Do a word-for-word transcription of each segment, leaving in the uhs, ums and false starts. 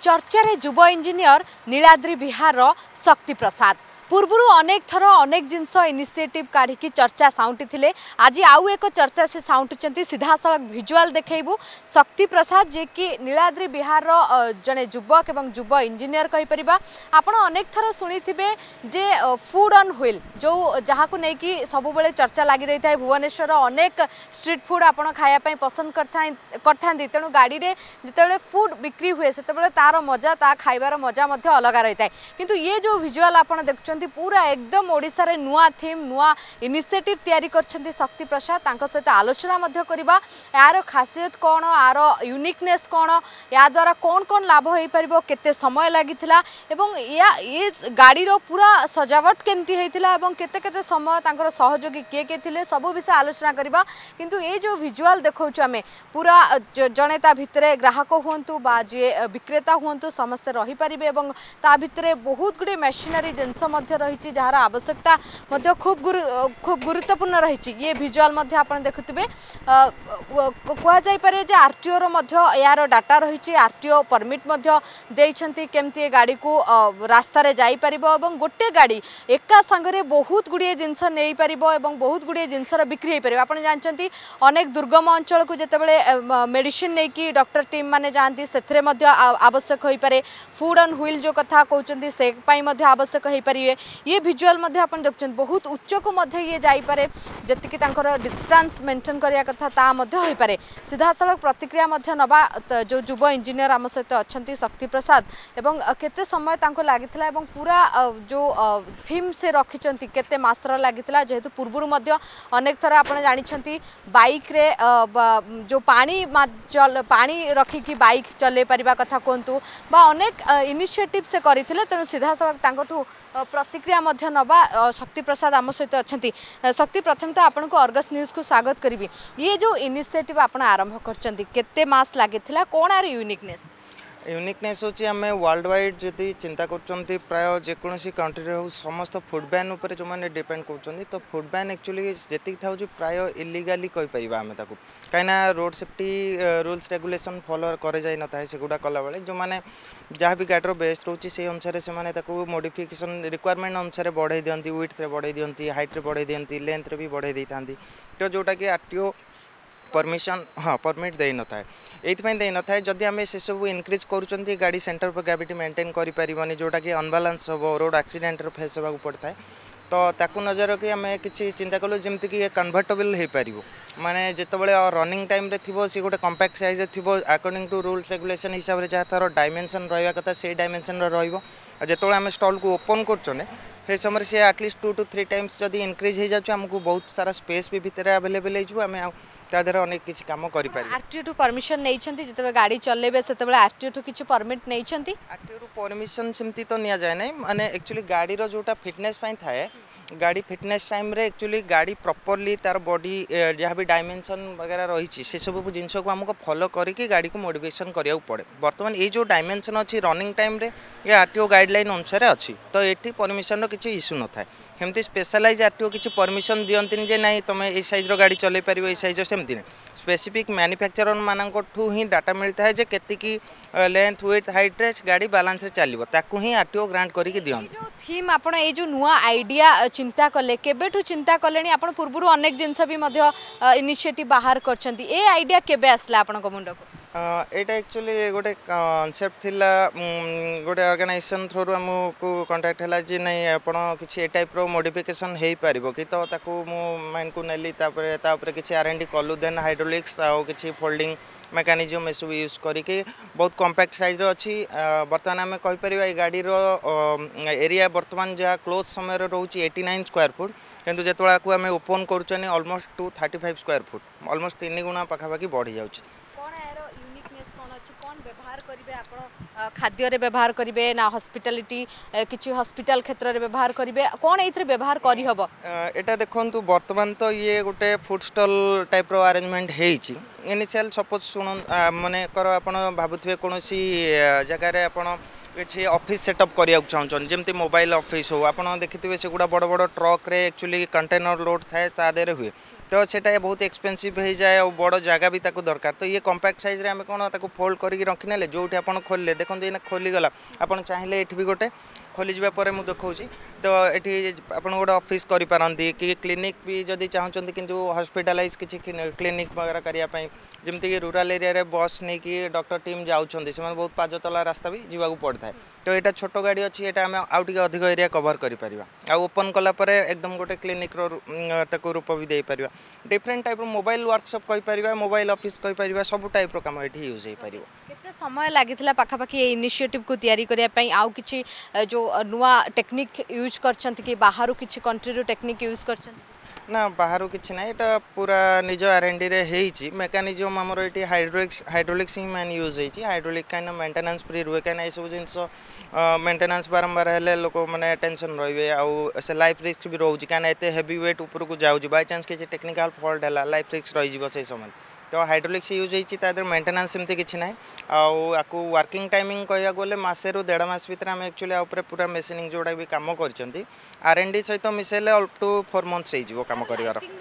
चर्चारे युव इंजीनियर नीलाद्री बिहार शक्ति प्रसाद पूर्वर अनेक थर अनेक जिनस इनिशिएटिव काढ़ी चर्चा साउंटी थिले आज आउ एक चर्चा से साउंटुचंती सीधा सड़क भिजुआल देखैबू शक्ति प्रसाद जे कि नीलाद्री बिहार जने युवक एवं युव इंजीनियर कहि परिबा आपण अनेक थर सुनिथिबे जे फूड ऑन व्हील जो जहाँ को लेकिन सब बेले चर्चा लगी रही है भुवनेश्वर अनेक स्ट्रीट फूड आपण खाया पई पसंद करथा तेणु गाड़ी रे जितेबाला फूड बिक्री हुए से तार मजा ता खाइबार मजा मध्य अलग रही है किंतु ये जो भिजुआल आपण देखुं पूरा एकदम ओडिशा रे नुआ थीम नुआ इनिशिएटिव तैयारी करछंती शक्ति प्रसाद तांको सहित आलोचना मध्य करिबा यार खासियत कौन यार यूनिकनेस कौन या द्वारा कौन कौन लाभ हो पारिबो केते समय लागिथिला एवं या ये गाड़ी रो पूरा सजावट केमती हेतिला एवं केते केते समय तांकर सहयोगी के के थिले सब विषय आलोचना करिबा किंतु ये जो भिजुआल देखौछु आमे पूरा जने ता भितरे ग्राहक हुंतु बा जे विक्रेता हुंतु समस्त रही पारिबे एवं ता भितरे बहुत गुडे मशीनरी जिंस रही जार आवश्यकता खूब गुरु खूब गुरुत्वपूर्ण रही ये भिजुआल आपण देखुवे कहुपे आरटीओ यार डाटा रही आरटीओ परमिट केमती गाड़ी को रास्ता रे जाई परिबो एवं गोटे गाड़ी एका संगरे बहुत गुड़िए जिनस नहीं पारिबो एवं बहुत गुड़िए जिनसर बिक्री हो पारिबो आपण जानचंती अनेक दुर्गम अंचल को जेतेबेले मेडिसिन नहीं कि डॉक्टर टीम माने जानती सेथरे मध्य आवश्यक हो पारे फूड ऑन व्हील जो कथा कहउचंती से पई मध्य आवश्यक हो पारिबे ये भिजुआल मध्य आपण देखुछन बहुत उच्च को मध्य ये जाई पारे जतिकि तांकर डिस्टेंस मेंटेन करिया कथा ता मध्य होई पारे सीधा सड़क प्रतिक्रिया मध्य नबा जो युव इंजीनियर आम सहित अछंती शक्ति प्रसाद एवं केते समय तांको लागिथिला एवं पूरा जो थीम से रखिचंती केते मासर लागिथिला जेहेतु पूर्वरु मध्य अनेक थरा आपण जानिछंती बाइक रे जो पानी चल पानी रखी कि बाइक चले परिबा कथा कोंतु बा अनेक इनिशिएटिव से करिथिले तेनु सीधा सड़क तांकोठू प्रतिक्रिया मध्य नबा शक्ति प्रसाद आम सहित अच्छा शक्ति प्रथम तो आपन को अर्गस न्यूज को स्वागत करी ये जो इनिशिएटिव आपण आरंभ करचंती केते मास लागिथिला कोन आर यूनिकनेस यूनिकनेस होची आमे वर्ल्ड वाइड जदि चिंता करचंती प्राय जेकोसी कंट्री रे हो समस्त फूड बैन ऊपर जो माने डिपेंड करचंती तो फूड बैन एक्चुअली जेति थाउची प्राय इलीगली कहि परिबा आमे ताकू काइना road safety rules regulation follow करे जाय नता है सेगुडा कला बेले जो माने जहाँ भी गाड़ीर बेस्ट रोचे से अनुसार से माने ताकू मॉडिफिकेशन रिक्वायरमेंट अनुसार बढ़ाई दियंती विड्थ रे बढ़ाई दियंती हाइट रे बढ़ाई दियंती लेंथ रे भी बढ़ाई देथांती तो जोटा कि आरटीओ परमिशन हाँ परमिट दे न था ये दे न था जदि आम से सब इनक्रीज करुँच गाड़ी सेंटर पर ग्रेविटी मेंटेन करें जोटा कि अनबालांस हम रोड एक्सीडेंट फेस होगा पड़ता है तो ताकू नजर रखी आम कि चिंता कलु जमती कि कन्वर्टेबल हो पार माने जितेबाला रनिंग टाइम रे थी सी गोटे कंपैक्ट साइज थी अकॉर्डिंग टू रूल्स रेगुलेशन हिसाब से जहाँ तार डायमेंशन रहा कथा से डायमेंशन रही आम स्टॉल को ओपन कर समय से at least two two three times जदि इनक्रीज हो जाए आमको बहुत सारा स्पेस भी भितर अवेलेबल हो तादर अनेक किसी काम करि पारि आरटीओ टू परमिशन नै छंती जते गाड़ी चलेबे सेते आरटीओ टू किछि परमिट नै छंती आरटीओ टू परमिशन सिमती तो निया जाय नै माने एक्चुअली गाड़ी रो जोटा फिटनेस पई थाए गाड़ी फिटनेस टाइम रे एक्चुअली गाड़ी प्रॉपर्ली तार बॉडी जहाँ भी डायमेंशन वगैरह रही से सब जिन को आमको फॉलो करके गाड़ी को मॉडिफिकेशन करिया पड़े बर्तमान ये जो डायमेंशन अच्छी रनिंग टाइम रे ये आरटीओ गाइडलाइन अनुसार अच्छी तो ये परमिशन रो किछि इश्यू न थाए केमती स्पेशलाइज आरटीओ किछि परमिशन दियंतिन जे नहीं तुम ए साइज रो गाड़ी चले पारिबो ए साइज सेमती नहीं स्पेसिफिक मैन्युफैक्चरर मानक ठू ही डाटा मिलता है जे केतिकी लेंथ विड्थ हाइट रे गाड़ी बैलेंस रे चलिबो ताकू ही आरटीओ ग्रांट करिके दियंती जो थीम आपण ए जो नुआ आइडिया चिंता कले केबेठू चिंता कलेनी आपण पूर्वरु अनेक जिंस भी मध्य इनिशिएटिव बाहर करछंती ए आइडिया केबे आसला आपण को मुंडको एटा एक्चुअली गोटे कॉन्सेप्ट थिला गोटे ऑर्गेनाइजेशन थ्रू आमको कांटेक्ट हैला जे नहीं आपण किछि ए टाइप रो मॉडिफिकेशन हेई पारिबो कि तो ताकू मु माइन को नेली तापर तापर किछि आरएनडी कलु देन हाइड्रोलिक्स आ किछि फोल्डिंग मेकानिजम सब यूज करके बहुत कॉम्पैक्ट साइज रो अच्छी बर्तमान आम कहीपर गाड़ी रो एरिया बर्तमान जहाँ क्लोज समय रोचे एटी नाइन स्क्वायर फुट किंतु जिते को आम ओपन कर almost two thirty five square foot almost तीन गुणा पाखापाखि बढ़ी जाऊँ खाद्य रे व्यवहार करिवे ना हॉस्पिटैलिटी किछि हॉस्पिटल क्षेत्र रे व्यवहार करिवे कोन एथरे व्यवहार करि हबो एटा देखंतु वर्तमान तो ये गोटे फूड स्टॉल टाइप रो अरेंजमेंट हेछि इनिशियल सपोज सुन माने कर आपण भाबुथबे कोनोसी जगह रे आपण किसी ऑफिस सेटअप करिया चाहछन जेमती मोबाइल ऑफिस हो आपण देखिथिबे सेगुडा बड़ बड़ ट्रक रे एक्चुअली कंटेनर लोड थाए ता देरे हुए तो सेटा बहुत एक्सपेंसिव हो जाए और बड़ जगह भी ताको दरकार तो ये कॉम्पैक्ट साइज रे आम कौन ताको फोल्ड करके रखिने जो आप खोलिले देखते ये खोलीगला आप चाहिए ये भी गोटे खोली जापर मुझे देखा तो ये आप गोटे ऑफिस करें कि क्लिनिक भी जदि चाहते कि हॉस्पिटलाइज किसी क्लिनिक वगैरह करने जमती कि रूराल एरिया रे बस नहीं कि डॉक्टर टीम जाऊँच से बहुत पाज तला रास्ता भी जीवा पड़ता है तो यहाँ छोट गाड़ी अच्छी यहाँ आम आउ टे अधिक एरिया कवर कर ओपन कलापर एकदम गोटे क्लिनिक रो रूप भी दे पार डिफरेंट टाइप मोबाइल वर्कशॉप कहीपर मोबाइल ऑफिस कहीपर सब टाइप कम ये यूज हो पार केते समय लागिथिला पाखापाखि ये इनिशिएटिव को तैयारी करिया पई आउ किछि जो नुआ टेक्निक यूज करछंत कि बाहरु किछि कंट्री रो टेक्निक यूज करछंत ना बाहर किसी ना यहाँ पूरा निज आर एन डी रे मेकानिजम आमर ये हाइड्रोलिक्स हाइड्रोलिक्स मैन यूज होती हाइड्रोलिक कहीं मेंटेनेंस फ्री रुए कहीं ये सब जिन मेंटेनेंस बारंबार हेल्ले लोक मैंने टेंशन रे आउ से लाइफ रिस्क भी रोचे कहीं एत हेवी वेट उपरको जाऊँगी बाय चांस किसी टेक्निकल फॉल्ट है लाइफ रिस्क रही समय तो हाइड्रोलिक्स यूज होती मेंटेनेंस सेमती किसी ना आपको वर्किंग टाइमिंग कहया गले मसे रु डेढ़ मास भर आम एक्चुअली पूरा मेसिनिंग जोड़ा भी कम कर आर एन डी सहित मिसेले अप टू फोर मंथ्स हो कम कर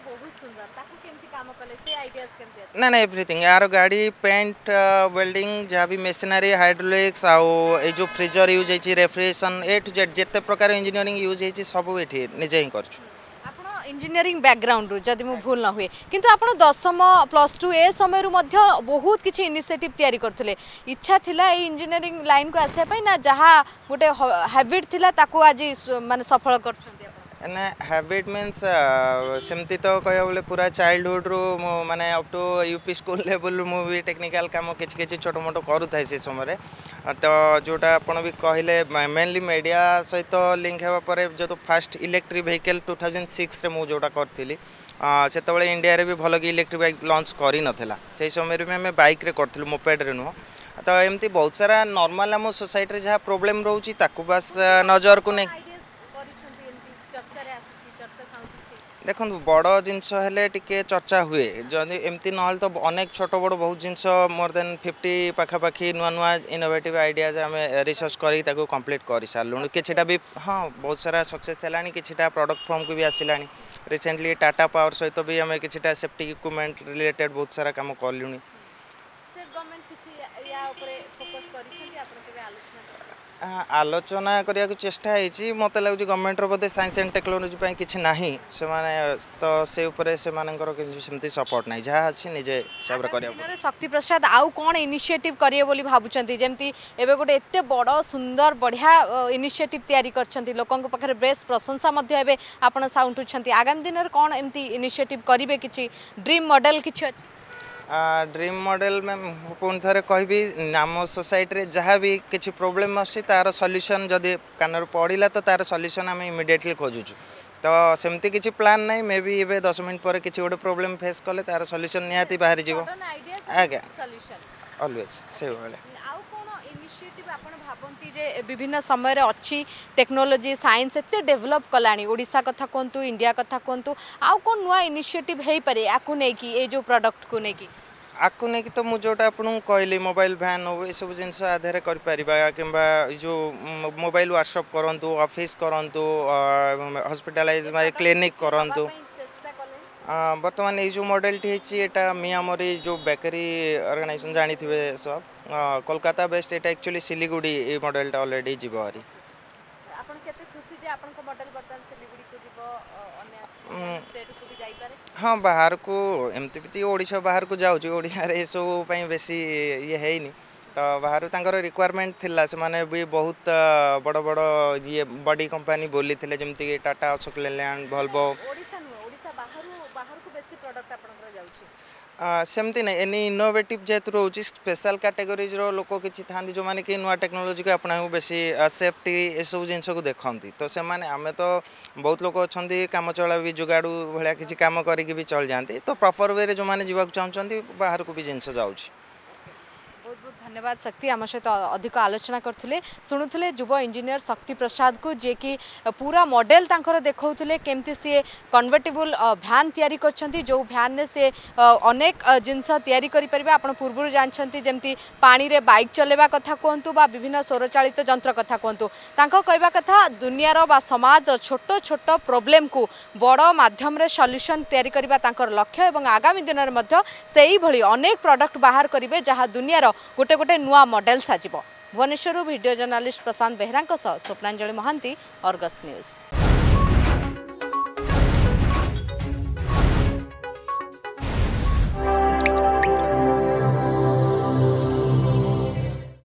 ना ना एवरीथिंग यार गाड़ी पेंट वेल्डिंग जहाँ भी मेसिनरी हाइड्रोलिक्स आउ जो फ्रिजर यूज होती रेफ्रिजरेशन ए टू जेड जिते प्रकार इंजीनियरिंग यूज होती सब ये निजे ही कर इंजीनियरिंग बैकग्राउंड जदि मु भूल न हुए किंतु आपण दशम प्लस टू ए समय रु मध्य बहुत किछि इनिशिएटिव तैयारी करथले इच्छा थिला ए इंजीनियरिंग लाइन को आसे पई ना जहा गोटे हैबिट थिला ताको आज माने सफल करछन्ती आपण ना हैबिट मीन्स सेमती तो कह बोले पूरा चाइल्डहुड रू माने up to UP school level मु भी टेक्निकल काम किछि किछि छोट मोट करू थाए से समय तो जोटा आपण भी कहले मेनली मीडिया सहित लिंक हेबा परे जो तो first electric vehicle two thousand six रे मु जोटा करथिली से इंडिया रे भी भल कि इलेक्ट्रिक बाइक लॉन्च करी नथिला से समय रे आम बाइक रे करथिलु मोपेड रे नुह तो एमती बहुत सारा नॉर्मल आम सोसाइटी रे जहाँ प्रोब्लेम रोची ताकू बस नजर को नहीं देखो बड़ जिनस हेले टिके चर्चा हुए जदि एमती ना तो अनेक छोट बड़ बहुत जिनस मोर देन फिफ्टी पाखापाखि नुआ नुआ इनोवेटिव आइडियाज आम रिसर्च करी ताको कंप्लीट कर सारूँ किछिटा भी हाँ बहुत सारा सक्सेस है किछिटा प्रोडक्ट फॉर्म को भी आसला रिसेंटली टाटा पावर सहित भी आम किछिटा सेफ्टी इक्विपमेंट रिलेटेड बहुत सारा काम कलुनी आलोचना करने को चेष्टा है मत लगुच government Bodhe science and technology किसी ना से तो से उपरे से सेमती सपोर्ट ना जहाँ अच्छी निजे हिसाब से शक्ति प्रसाद आउ कौन इनिशिएटिव करिए बोली भाबुचंती जेमती एबे गोटे एते बड़ सुंदर बढ़िया इनिशिएटिव तैयारी करछंती लोकन को पाखरे बेस प्रशंसा मध्य एबे आपण साउंटुछंती आगामी दिन रे कौन एमती इनिशिएटिव करिवे किछि ड्रीम मॉडल किछि अछि ड्रीम मॉडल में पुणी थे कहि आम सोसाइटी जहाँ भी किसी प्रोब्लेम आसी तार सॉल्यूशन जदि कान पड़ा तो तार सॉल्यूशन आम इमिडिएटली खोजुचु तो सेमती किसी प्लान नहीं मे बी एबे दस मिनट पर किसी गोटे प्रोब्लेम फेस कले तार सॉल्यूशन निहाती बाहरी जीवो आज्ञा ऑलवेज से भावती जे विभिन्न समय अच्छी टेक्नोलोजी साइंस एते डेवलप कलानी ओडिशा कथा कहतु इंडिया कथा कहतु आउ कौन नुआ इनिशिएटिव हो पारे आपको नहीं कि ये जो प्रोडक्ट को नहीं कि आपको नहीं कि तो मुझे आपको कहली मोबाइल भैन हो ये सब जिन आधार कर जो मोबाइल वर्कशॉप करूँ ऑफिस करूँ हॉस्पिटलाइज क्लिनिक करूँ बर्तमान ये जो मॉडल टी मियामोरी जो बेकरी ऑर्गेनाइजेशन जानी थे सब कोलकाता बेस्ट ये एक्चुअली सिलीगुड़ी ये मॉडल ऑलरेडी जीव हरी हाँ बाहर को एमती भी ओडिशा बाहर को जाऊँ ओडिशा रे सब बेसी ये है नहीं तो बाहर तांकर रिक्वायरमेंट थिला से माने भी बहुत बड़ बड़ ये बड़ी कंपनी बोली थे जमती कि टाटा अशोक लेलैंड वोल्वो सेमती नहीं एनी इनोवेटिव जेहेतु रोचे स्पेशल कैटेगोरीज रो लोक किसी था जो मैंने कि नुआ टेक्नोलोजी को अपना बेसी सेफ्टी ये सब जिन को देखती तो से आम तो बहुत लोग अच्छा कम चला भी जुगाड़ू भाया किसी कम करके भी चल जाती तो प्रॉपर वे जो मैंने जीवा चाहते बाहर को भी जिनस जाऊँ। बहुत बहुत धन्यवाद शक्ति आम सहित अधिक आलोचना करते शुणुले युव इंजीनियर शक्ति प्रसाद को जे कि पूरा मॉडल तांकर देखौले केमती सी कन्वर्टेबल भ्यान तैयारी करछंती जो भ्यान ने से अनेक जिनस तैयारी करि परिबा आपण पूर्व जानछंती जेमती पानी रे बाइक चलेबा कथा कहंतु बा विभिन्न सौर चालित यंत्र कथा कहंतु तांको कहबा कथा दुनियार बा समाज छोट छोट प्रॉब्लम को बड़ माध्यम रे सॉल्यूशन तैयारी करबा तांकर लक्ष्य एवं आगामी दिन रे मध्य सेही भली अनेक प्रोडक्ट बाहर करिवे जहां दुनियार गोटे गोटे नुआ मॉडल साजिबो। Bhubaneswar video journalist Prashant Behera Swapnanjali Mohanty, Argus news.